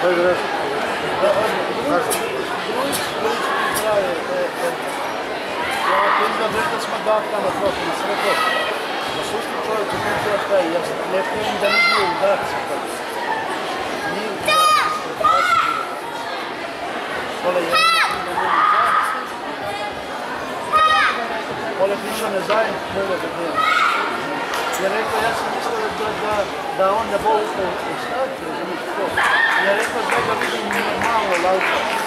da smo dakle na protiv, sam rekao, da su isti čovječ u končila šta je, ja sam lepujem da ne bio udarci. Nije udarci, Pole je Pole pišao ne zajedno, mogo da nema. Ja rekao, ja sam mislio da on ne bo upao u staviti, razumiješ to. Ja rekao, da ga vidim malo lauka.